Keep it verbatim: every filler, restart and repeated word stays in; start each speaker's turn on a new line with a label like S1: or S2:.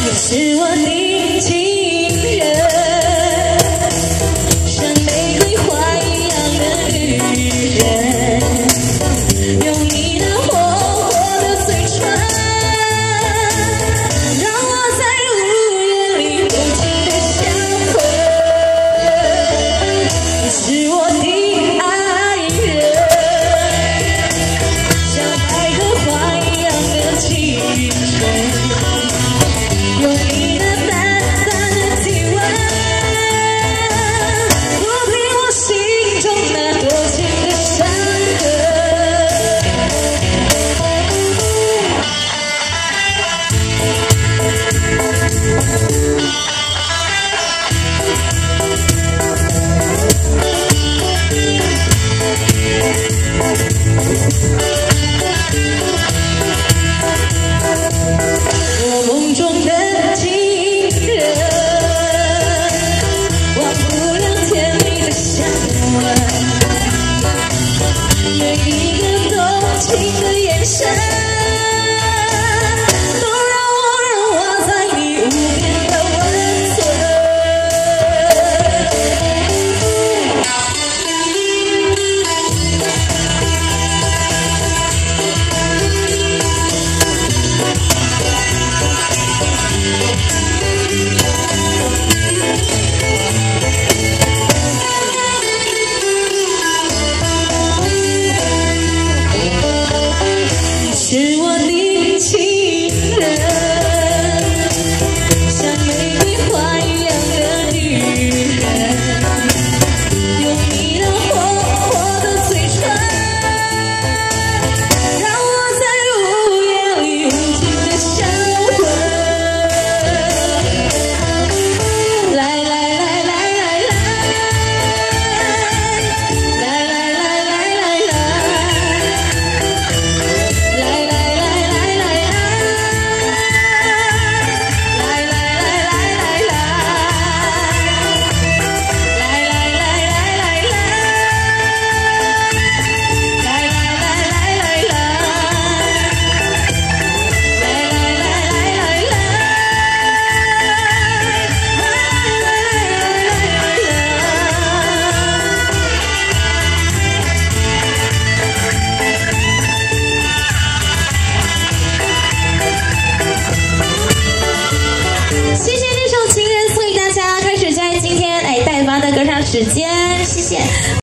S1: 是我的情人，像玫瑰花一样的女人，用你那火火的嘴唇，让我在午夜里无尽的香吻。你是我的爱人，像百合花一样的清纯。 用你的淡淡的体温，抚平我心中那多情的伤痕。我梦中的。 每一个动情的眼神，都让我融化在你无边的温存。是我的情人，像玫瑰花一样的女人，用你那火火的嘴唇，让我在午夜里无尽的香吻。来来来来来来，来来来来来来。 谢谢这首《情人》送给大家，开始在今天哎代发的歌唱时间，谢谢。